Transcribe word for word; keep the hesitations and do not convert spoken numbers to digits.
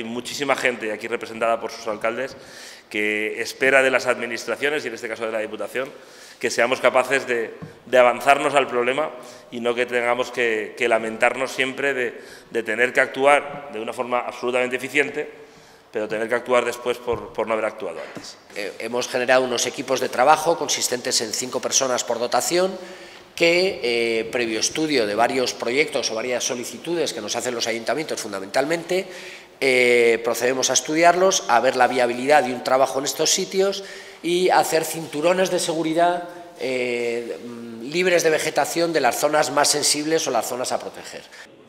hay muchísima gente, aquí representada por sus alcaldes, que espera de las administraciones, y en este caso de la Diputación, que seamos capaces de, de avanzarnos al problema y no que tengamos que, que lamentarnos siempre de, de tener que actuar de una forma absolutamente eficiente, pero tener que actuar después por, por no haber actuado antes. Eh, hemos generado unos equipos de trabajo consistentes en cinco personas por dotación que, eh, previo estudio de varios proyectos o varias solicitudes que nos hacen los ayuntamientos fundamentalmente, eh, procedemos a estudiarlos, a ver la viabilidad de un trabajo en estos sitios y a hacer cinturones de seguridad eh, libres de vegetación de las zonas más sensibles o las zonas a proteger.